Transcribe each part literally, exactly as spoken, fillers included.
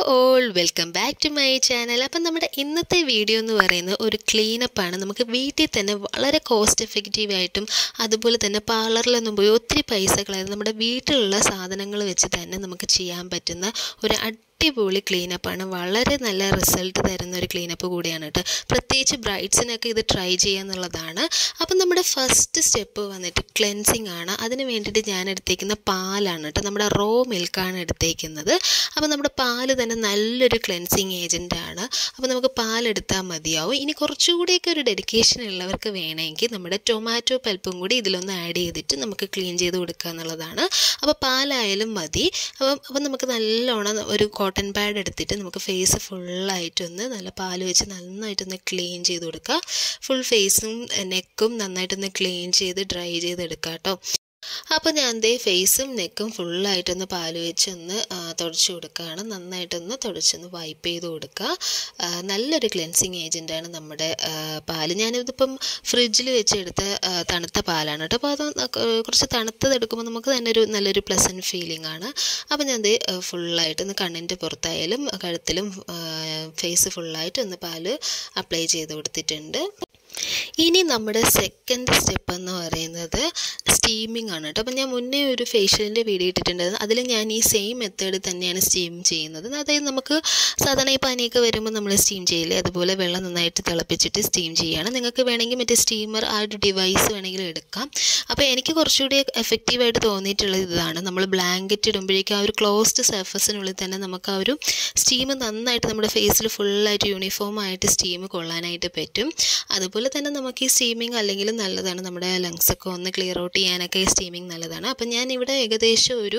all, welcome back to my channel. അപ്പോൾ നമ്മുടെ ഇന്നത്തെ വീഡിയോ എന്ന് പറയുന്നത് ഒരു ക്ലീനപ്പ് ആണ്. നമുക്ക് വീട്ടിൽ തന്നെ വളരെ കോസ്റ്റ് എഫക്റ്റീവ് ആയിട്ടും അതുപോലെ തന്നെ പാർലറിലൊന്നും പോയി ഒത്തിരി പൈസ കളയാതെ നമ്മുടെ വീട്ടിലുള്ള സാധനങ്ങൾ വെച്ച് തന്നെ നമുക്ക് ചെയ്യാൻ പറ്റുന്ന ഒരു അടിപൊളി ക്ലീനപ്പാണ്. വളരെ നല്ല റിസൾട്ട് തരുന്ന ഒരു ക്ലീനപ്പ് കൂടിയാണ് കേട്ടോ. പ്രത്യേകിച്ച് ബ്രൈഡ്സിനൊക്കെ ഇത് ട്രൈ ചെയ്യാന്നുള്ളതാണ്. അപ്പം നമ്മുടെ ഫസ്റ്റ് സ്റ്റെപ്പ് വന്നിട്ട് ക്ലെൻസിങ് ആണ്. അതിന് വേണ്ടിയിട്ട് ഞാൻ എടുത്തേക്കുന്ന പാലാണ് കേട്ടോ. നമ്മുടെ റോ മിൽക്കാണ് എടുത്തേക്കുന്നത്. അപ്പോൾ നമ്മുടെ പാല് തന്നെ നല്ലൊരു ക്ലെൻസിങ് ഏജൻറ്റാണ്. അപ്പോൾ നമുക്ക് പാലെടുത്താൽ മതിയാവും. ഇനി കുറച്ചുകൂടിയൊക്കെ ഒരു ഡെഡിക്കേഷൻ ഉള്ളവർക്ക് വേണമെങ്കിൽ നമ്മുടെ ടൊമാറ്റോ പൽപ്പും കൂടി ഇതിലൊന്ന് ആഡ് ചെയ്തിട്ട് നമുക്ക് ക്ലീൻ ചെയ്ത് കൊടുക്കുക എന്നുള്ളതാണ്. അപ്പോൾ പാലായാലും മതി. അപ്പം അപ്പം നമുക്ക് നല്ലോണം ഒരു കോട്ടൺ പാഡ് എടുത്തിട്ട് നമുക്ക് ഫേസ് ഫുള്ളായിട്ടൊന്ന് നല്ല പാൽ വെച്ച് നന്നായിട്ടൊന്ന് ക്ലീൻ ചെയ്ത് കൊടുക്കുക. ഫുൾ ഫേസും നെക്കും നന്നായിട്ടൊന്ന് ക്ലീൻ ചെയ്ത് ഡ്രൈ ചെയ്തെടുക്കുക കേട്ടോ. അപ്പോൾ ഞാൻ ദേ ഫേസും നെക്കും ഫുള്ളായിട്ടൊന്ന് പാൽ വെച്ചൊന്ന് തുടച്ച് കൊടുക്കുകയാണ്. നന്നായിട്ടൊന്ന് തുടച്ചൊന്ന് വൈപ്പ് ചെയ്ത് കൊടുക്കുക. നല്ലൊരു ക്ലെൻസിങ് ഏജൻറ്റാണ് നമ്മുടെ പാല്. ഞാനിതിപ്പം ഫ്രിഡ്ജിൽ വെച്ചെടുത്ത തണുത്ത പാലാണ് കേട്ടോ. അപ്പോൾ അത് കുറച്ച് തണുത്തതെടുക്കുമ്പോൾ നമുക്ക് തന്നെ ഒരു നല്ലൊരു പ്ലസൻറ്റ് ഫീലിംഗ് ആണ്. അപ്പോൾ ഞാൻ ദേ ഫുള്ളായിട്ടൊന്ന് കണ്ണിൻ്റെ പുറത്തായാലും കഴുത്തിലും ഫേസ് ഫുള്ളായിട്ടൊന്ന് പാല് അപ്ലൈ ചെയ്ത് കൊടുത്തിട്ടുണ്ട്. ഇനി നമ്മുടെ സെക്കൻഡ് സ്റ്റെപ്പ് എന്ന് പറയുന്നത് സ്റ്റീമിംഗ് ആണ് കേട്ടോ. അപ്പോൾ ഞാൻ മുന്നേ ഒരു ഫേഷ്യലിൻ്റെ വീഡിയോ ഇട്ടിട്ടുണ്ടായിരുന്നു. അതിൽ ഞാൻ ഈ സെയിം മെത്തേഡ് തന്നെയാണ് സ്റ്റീം ചെയ്യുന്നത്. അതായത് നമുക്ക് സാധാരണ ഈ പനിയൊക്കെ വരുമ്പോൾ നമ്മൾ സ്റ്റീം ചെയ്യില്ലേ, അതുപോലെ വെള്ളം നന്നായിട്ട് തിളപ്പിച്ചിട്ട് സ്റ്റീം ചെയ്യുകയാണ്. നിങ്ങൾക്ക് വേണമെങ്കിൽ മറ്റേ സ്റ്റീമർ ആ ഒരു ഡിവൈസ് വേണമെങ്കിൽ എടുക്കാം. അപ്പോൾ എനിക്ക് കുറച്ചുകൂടി എഫക്റ്റീവായിട്ട് തോന്നിയിട്ടുള്ളത് ഇതാണ്. നമ്മൾ ബ്ലാങ്കറ്റ് ഇടുമ്പോഴേക്കും ആ ഒരു ക്ലോസ്ഡ് സർഫസിനുള്ളിൽ തന്നെ നമുക്ക് ആ ഒരു സ്റ്റീം നന്നായിട്ട് നമ്മുടെ ഫേസിൽ ഫുള്ളായിട്ട് യൂണിഫോം ആയിട്ട് സ്റ്റീം കൊള്ളാനായിട്ട് പറ്റും. അതുപോലെ തന്നെ നമുക്ക് ഈ സ്റ്റീമിങ് അല്ലെങ്കിൽ നല്ലതാണ്. നമ്മുടെ ലങ്സൊക്കെ ഒന്ന് ക്ലിയർ ഔട്ട് ചെയ്യാനൊക്കെ ഈ സ്റ്റീമിങ് നല്ലതാണ്. അപ്പം ഞാൻ ഇവിടെ ഏകദേശം ഒരു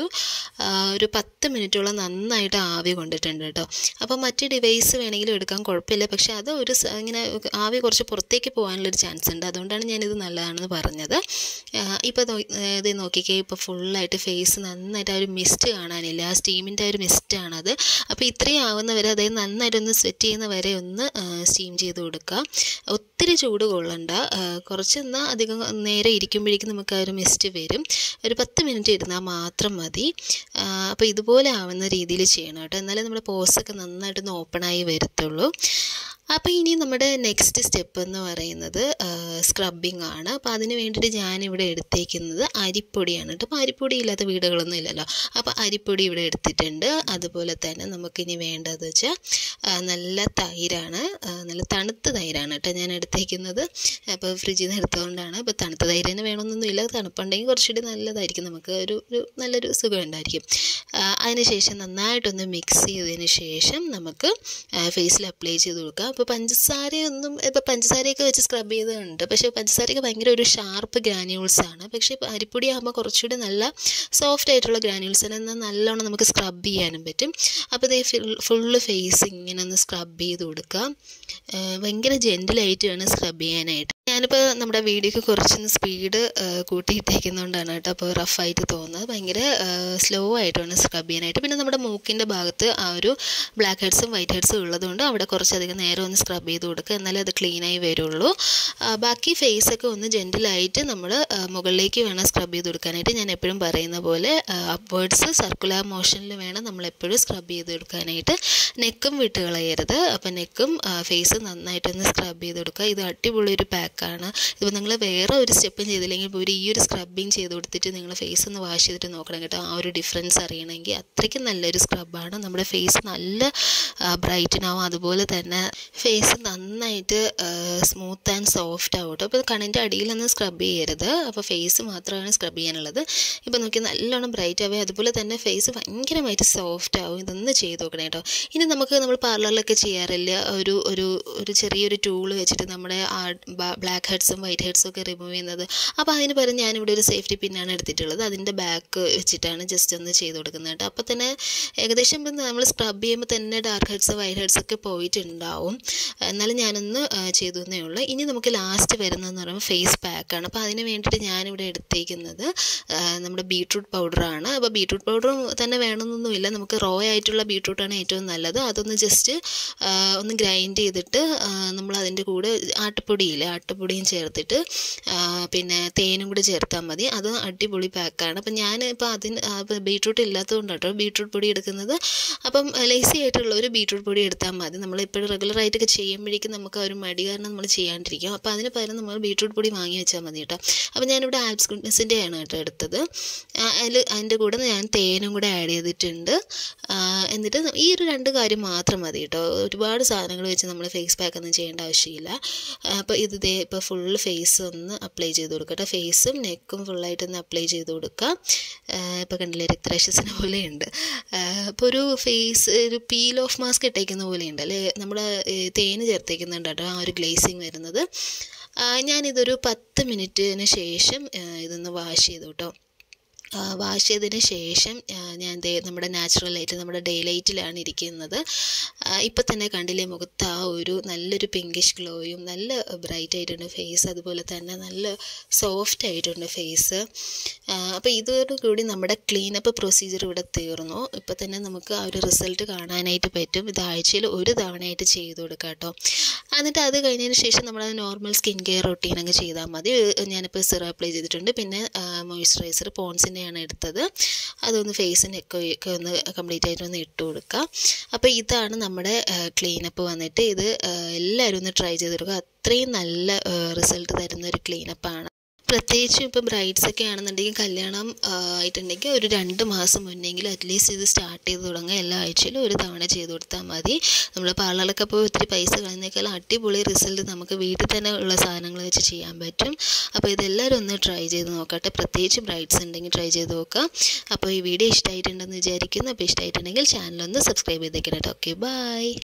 ഒരു പത്ത് മിനിറ്റോളം നന്നായിട്ട് ആവി കൊണ്ടിട്ടുണ്ട് കേട്ടോ. അപ്പോൾ മറ്റ് ഡിവൈസ് വേണമെങ്കിലും എടുക്കാൻ കുഴപ്പമില്ല. പക്ഷേ അത് ഒരു ഇങ്ങനെ ആവി കുറച്ച് പുറത്തേക്ക് പോകാനുള്ളൊരു ചാൻസ് ഉണ്ട്. അതുകൊണ്ടാണ് ഞാനിത് നല്ലതാണെന്ന് പറഞ്ഞത്. ഇപ്പോൾ ഇത് നോക്കിക്കേ, ഇപ്പോൾ ഫുള്ളായിട്ട് ഫേസ് നന്നായിട്ട് ആ ഒരു മിസ്റ്റ് കാണാനില്ല. ആ സ്റ്റീമിൻ്റെ ആ ഒരു മിസ്റ്റാണത്. അപ്പോൾ ഇത്രയും ആവുന്നവരെ അതായത് നന്നായിട്ടൊന്ന് സ്വെറ്റ് ചെയ്യുന്ന വരെ ഒന്ന് സ്റ്റീം ചെയ്ത് കൊടുക്കുക. ഒത്തിരി ചൂട് കൊള്ളണ്ട. കുറച്ച് എന്നാൽ അധികം നേരെ ഇരിക്കുമ്പോഴേക്കും നമുക്ക് ആ ഒരു മിസ്റ്റ് വരും. ഒരു പത്ത് മിനിറ്റ് ഇരുന്നാൽ മാത്രം മതി. അപ്പോൾ ഇതുപോലെ ആവുന്ന രീതിയിൽ ചെയ്യണം കേട്ടോ. എന്നാലേ നമ്മുടെ പോസൊക്കെ നന്നായിട്ടൊന്ന് ഓപ്പണായി വരത്തുള്ളൂ. അപ്പോൾ ഇനി നമ്മുടെ നെക്സ്റ്റ് സ്റ്റെപ്പ് എന്ന് പറയുന്നത് സ്ക്രബിങ് ആണ്. അപ്പോൾ അതിന് വേണ്ടിയിട്ട് ഞാനിവിടെ എടുത്തേക്കുന്നത് അരിപ്പൊടിയാണ് കേട്ടോ. അപ്പോൾ അരിപ്പൊടി ഇല്ലാത്ത വീടുകളൊന്നും ഇല്ലല്ലോ. അപ്പോൾ അരിപ്പൊടി ഇവിടെ എടുത്തിട്ടുണ്ട്. അതുപോലെ തന്നെ നമുക്കിനി വേണ്ടത് വെച്ചാൽ നല്ല തൈരാണ്. നല്ല തണുത്ത തൈരാണ് കേട്ടോ ഞാൻ എടുത്തേക്കുന്നത്. അപ്പോൾ ഫ്രിഡ്ജിൽ നിന്ന് എടുത്തുകൊണ്ടാണ്. ഇപ്പോൾ തണുത്ത തൈര് തന്നെ വേണമെന്നൊന്നുമില്ല. തണുപ്പുണ്ടെങ്കിൽ കുറച്ചുകൂടി നല്ലതായിരിക്കും. നമുക്ക് ഒരു ഒരു നല്ലൊരു സുഖം ഉണ്ടായിരിക്കും. അതിന് ശേഷം നന്നായിട്ടൊന്ന് മിക്സ് ചെയ്തതിന് ശേഷം നമുക്ക് ഫേസിൽ അപ്ലൈ ചെയ്ത് കൊടുക്കാം. ഇപ്പോൾ പഞ്ചസാരയൊന്നും ഇപ്പോൾ പഞ്ചസാരയൊക്കെ വെച്ച് സ്ക്രബ് ചെയ്തതുണ്ട്. പക്ഷേ പഞ്ചസാരയൊക്കെ ഭയങ്കര ഒരു ഷാർപ്പ് ഗ്രാന്യൂൾസാണ്. പക്ഷേ ഇപ്പോൾ അരിപ്പൊടി ആകുമ്പോൾ കുറച്ചുകൂടി നല്ല സോഫ്റ്റ് ആയിട്ടുള്ള ഗ്രാന്യൂൾസാണ്. എന്നാൽ നല്ലോണം നമുക്ക് സ്ക്രബ് ചെയ്യാനും പറ്റും. അപ്പോൾ ഇത് ഫുള്ള് ഫേസ് ഇങ്ങനെ ഒന്ന് സ്ക്രബ് ചെയ്ത് കൊടുക്കാം. ഭയങ്കര ജെൻറ്റിലായിട്ട് വേണം സ്ക്രബ് ചെയ്യാനായിട്ട്. ഞാനിപ്പോൾ നമ്മുടെ വീഡിയോക്ക് കുറച്ചൊന്ന് സ്പീഡ് കൂട്ടിയിട്ടേക്കുന്നതുകൊണ്ടാണ് കേട്ടോ അപ്പോൾ റഫായിട്ട് തോന്നുന്നത്. ഭയങ്കര സ്ലോ ആയിട്ട് വേണം സ്ക്രബ് ചെയ്യാനായിട്ട്. പിന്നെ നമ്മുടെ മൂക്കിൻ്റെ ഭാഗത്ത് ആ ഒരു ബ്ലാക്ക് ഹെഡ്സും വൈറ്റ് ഹെഡ്സും ഉള്ളതുകൊണ്ട് അവിടെ കുറച്ചധികം നേരം ഒന്ന് സ്ക്രബ് ചെയ്ത് കൊടുക്കുക. എന്നാലേ അത് ക്ലീനായി വരുള്ളൂ. ബാക്കി ഫേസൊക്കെ ഒന്ന് ജെൻറ്റിലായിട്ട് നമ്മൾ മുകളിലേക്ക് വേണം സ്ക്രബ് ചെയ്ത് കൊടുക്കാനായിട്ട്. ഞാൻ എപ്പോഴും പറയുന്ന പോലെ അപ്വേർഡ്സ് സർക്കുലർ മോഷനിൽ വേണം നമ്മളെപ്പോഴും സ്ക്രബ് ചെയ്ത് കൊടുക്കാനായിട്ട്. നെക്കും വിട്ട് കളയരുത്. അപ്പോൾ നെക്കും ഫേസ് നന്നായിട്ടൊന്ന് സ്ക്രബ് ചെയ്ത് കൊടുക്കുക. ഇത് അടിപൊളി ഒരു പാക്കാണ്. ഇതിപ്പോൾ നിങ്ങൾ വേറെ ഒരു സ്റ്റെപ്പും ചെയ്തില്ലെങ്കിൽ ഇപ്പോൾ ഒരു ഈ ഒരു സ്ക്രബിങ് ചെയ്ത് കൊടുത്തിട്ട് നിങ്ങൾ ഫേസ് ഒന്ന് വാഷ് ചെയ്തിട്ട് നോക്കണം കേട്ടോ. ആ ഒരു ഡിഫറൻസ് അറിയണമെങ്കിൽ അത്രയ്ക്കും നല്ലൊരു സ്ക്രബാണ്. നമ്മുടെ ഫേസ് നല്ല ബ്രൈറ്റനാവും. അതുപോലെ തന്നെ ഫേസ് നന്നായിട്ട് സ്മൂത്ത് ആൻഡ് സോഫ്റ്റ് ആവും കേട്ടോ. അപ്പോൾ കണ്ണിൻ്റെ അടിയിലൊന്നും സ്ക്രബ് ചെയ്യരുത്. അപ്പോൾ ഫേസ് മാത്രമാണ് സ്ക്രബ് ചെയ്യാനുള്ളത്. ഇപ്പോൾ നോക്കി നല്ലോണം ബ്രൈറ്റ് ആവുക. അതുപോലെ തന്നെ ഫേസ് ഭയങ്കരമായിട്ട് സോഫ്റ്റ് ആവും. ഇതൊന്ന് ചെയ്ത് നോക്കണം കേട്ടോ. ഇനി നമുക്ക് നമ്മൾ പാർലറിലൊക്കെ ചെയ്യാറില്ല ഒരു ഒരു ഒരു ചെറിയൊരു ടൂൾ വെച്ചിട്ട് നമ്മുടെ ആ ബ്ലാക്ക് ഹെഡ്സും വൈറ്റ് ഹെഡ്സും ഒക്കെ റിമൂവ് ചെയ്യുന്നത്. അപ്പോൾ അതിന് പകരം ഞാനിവിടെ ഒരു സേഫ്റ്റി പിന്നാണ് എടുത്തിട്ടുള്ളത്. അതിൻ്റെ ബാക്ക് വെച്ചിട്ടാണ് ജസ്റ്റ് ഒന്ന് ചെയ്ത് കൊടുക്കുന്നത് കേട്ടോ. അപ്പോൾ തന്നെ ഏകദേശം നമ്മൾ സ്ക്രബ് ചെയ്യുമ്പോൾ തന്നെ dark dark heads white heads ഒക്കെ പോയിട്ടുണ്ടാവും. എന്നാലും ഞാനൊന്ന് ചെയ്തു എന്നേ ഉള്ളൂ. ഇനി നമുക്ക് ലാസ്റ്റ് വരുന്നതെന്ന് പറയുമ്പോൾ ഫേസ് പാക്കാണ്. അപ്പോൾ അതിന് വേണ്ടിയിട്ട് ഞാനിവിടെ എടുത്തേക്കുന്നത് നമ്മുടെ ബീട്രൂട്ട് പൗഡറാണ്. അപ്പോൾ ബീട്രൂട്ട് പൗഡർ തന്നെ വേണമെന്നൊന്നുമില്ല, നമുക്ക് റോ ആയിട്ടുള്ള ബീട്രൂട്ടാണ് ഏറ്റവും നല്ലത്. അതൊന്ന് ജസ്റ്റ് ഒന്ന് ഗ്രൈൻഡ് ചെയ്തിട്ട് നമ്മൾ അതിൻ്റെ കൂടെ ആട്ടുപൊടിയില്ലേ ആട്ടുപൊടിയും ചേർത്തിട്ട് പിന്നെ തേനും കൂടി ചേർത്താൽ മതി. അത് അടിപൊളി പാക്കാണ്. അപ്പം ഞാൻ ഇപ്പോൾ അതിന് ബീട്രൂട്ട് ഇല്ലാത്തതുകൊണ്ട് കേട്ടോ ബീട്രൂട്ട് പൊടി എടുക്കുന്നത്. അപ്പം ലേസി ആയിട്ടുള്ള ഒരു ബീട്രൂട്ട് പൊടി എടുത്താൽ മതി. നമ്മളിപ്പോഴും റെഗുലറായിട്ടൊക്കെ ചെയ്യുമ്പോഴേക്കും നമുക്ക് ഒരു മടി കാരണം നമ്മൾ ചെയ്യാണ്ടിരിക്കും. അപ്പോൾ അതിന് പകരം നമ്മൾ ബീട്രൂട്ട് പൊടി വാങ്ങി വെച്ചാൽ മതി കേട്ടോ. അപ്പോൾ ഞാനിവിടെ ആൽപ്സ് ഗുഡ്നെസ്സിൻ്റെ ആണ് കേട്ടോ എടുത്തത്. അതിൽ അതിൻ്റെ കൂടെ ഞാൻ തേനും കൂടെ ആഡ് ചെയ്തിട്ടുണ്ട്. എന്നിട്ട് ഈ ഒരു രണ്ട് കാര്യം മാത്രം മതി കേട്ടോ. ഒരുപാട് സാധനങ്ങൾ വെച്ച് നമ്മൾ ഫേസ് പാക്ക് ഒന്നും ചെയ്യേണ്ട ആവശ്യമില്ല. അപ്പോൾ ഇത് ദേ ഇപ്പോൾ ഫുൾ ഫേസ് ഒന്ന് അപ്ലൈ ചെയ്ത് കൊടുക്കട്ടെ. ഫേസും നെക്കും ഫുള്ളായിട്ടൊന്ന് അപ്ലൈ ചെയ്ത് കൊടുക്കുക. ഇപ്പോൾ കണ്ടില്ലേ രക്തരാക്ഷസിനെ പോലെയുണ്ട്. അപ്പോൾ ഒരു ഫേസ് ഒരു പീൽ ഓഫ് മാസ്ക് ഇട്ടേക്കുന്ന പോലെയുണ്ട് അല്ലേ, നമ്മൾ തേന് ചേർത്തേക്കുന്നുണ്ട് കേട്ടോ ആ ഒരു ഗ്ലേസിങ് വരുന്നത്. ഞാനിതൊരു പത്ത് മിനിറ്റിന് ശേഷം ഇതൊന്ന് വാഷ് ചെയ്തു കേട്ടോ. വാഷ് ചെയ്തതിന് ശേഷം ഞാൻ ദേ നമ്മുടെ നാച്ചുറൽ ലൈറ്റ് നമ്മുടെ ഡേ ലൈറ്റിലാണ് ഇരിക്കുന്നത്. ഇപ്പം തന്നെ കണ്ടില്ലേ മുഖത്ത് ആ ഒരു നല്ലൊരു പിങ്കിഷ് ഗ്ലോയും നല്ല ബ്രൈറ്റ് ആയിട്ടുണ്ട് ഫേസ്, അതുപോലെ തന്നെ നല്ല സോഫ്റ്റ് ആയിട്ടുണ്ട് ഫേസ്. അപ്പോൾ ഇതോടുകൂടി നമ്മുടെ ക്ലീനപ്പ് പ്രൊസീജിയർ ഇവിടെ തീർന്നു. ഇപ്പം തന്നെ നമുക്ക് ആ ഒരു റിസൾട്ട് കാണാനായിട്ട് പറ്റും. ഇത് ആഴ്ചയിൽ ഒരു തവണയായിട്ട് ചെയ്ത് കൊടുക്കാം കേട്ടോ. എന്നിട്ട് അത് കഴിഞ്ഞതിന് ശേഷം നമ്മൾ നോർമൽ സ്കിൻ കെയർ റൊട്ടീൻ അങ്ങ് ചെയ്താൽ മതി. ഞാനിപ്പോൾ സിറം അപ്ലൈ ചെയ്തിട്ടുണ്ട്, പിന്നെ മോയ്സ്ചറൈസർ പോൺസിൻ്റെ ആണ് എടുത്തത്. അതൊന്ന് ഫേസിനൊക്കെ ഒക്കെ ഒന്ന് കംപ്ലീറ്റ് ആയിട്ടൊന്ന് ഇട്ട് കൊടുക്കുക. അപ്പോൾ ഇതാണ് നമ്മുടെ ക്ലീനപ്പ് വന്നിട്ട്. ഇത് എല്ലാവരും ഒന്ന് ട്രൈ ചെയ്ത് കൊടുക്കുക. അത്രയും നല്ല റിസൾട്ട് തരുന്ന ഒരു ക്ലീനപ്പാണ്. പ്രത്യേകിച്ചും ഇപ്പോൾ ബ്രൈഡ്സ് ഒക്കെ ആണെന്നുണ്ടെങ്കിൽ കല്യാണം ആയിട്ടുണ്ടെങ്കിൽ ഒരു രണ്ട് മാസം മുന്നെങ്കിലും അറ്റ്ലീസ്റ്റ് ഇത് സ്റ്റാർട്ട് ചെയ്ത് തുടങ്ങുക. എല്ലാ ആഴ്ചയിലും ഒരു തവണ ചെയ്ത് കൊടുത്താൽ മതി. നമ്മൾ പാർലറിലൊക്കെ പോയി ഒത്തിരി പൈസ കളയുന്നേക്കാളും അടിപൊളി റിസൾട്ട് നമുക്ക് വീട്ടിൽ തന്നെ ഉള്ള സാധനങ്ങൾ വെച്ച് ചെയ്യാൻ പറ്റും. അപ്പോൾ ഇതെല്ലാവരും ഒന്ന് ട്രൈ ചെയ്ത് നോക്കട്ടെ. പ്രത്യേകിച്ച് ബ്രൈഡ്സ് ഉണ്ടെങ്കിൽ ട്രൈ ചെയ്ത് നോക്കാം. അപ്പോൾ ഈ വീഡിയോ ഇഷ്ടമായിട്ടുണ്ടെന്ന് വിചാരിക്കുന്നു. അപ്പോൾ ഇഷ്ടമായിട്ടുണ്ടെങ്കിൽ ചാനലൊന്ന് സബ്സ്ക്രൈബ് ചെയ്തേക്കണം കേട്ടോ. Okay, by.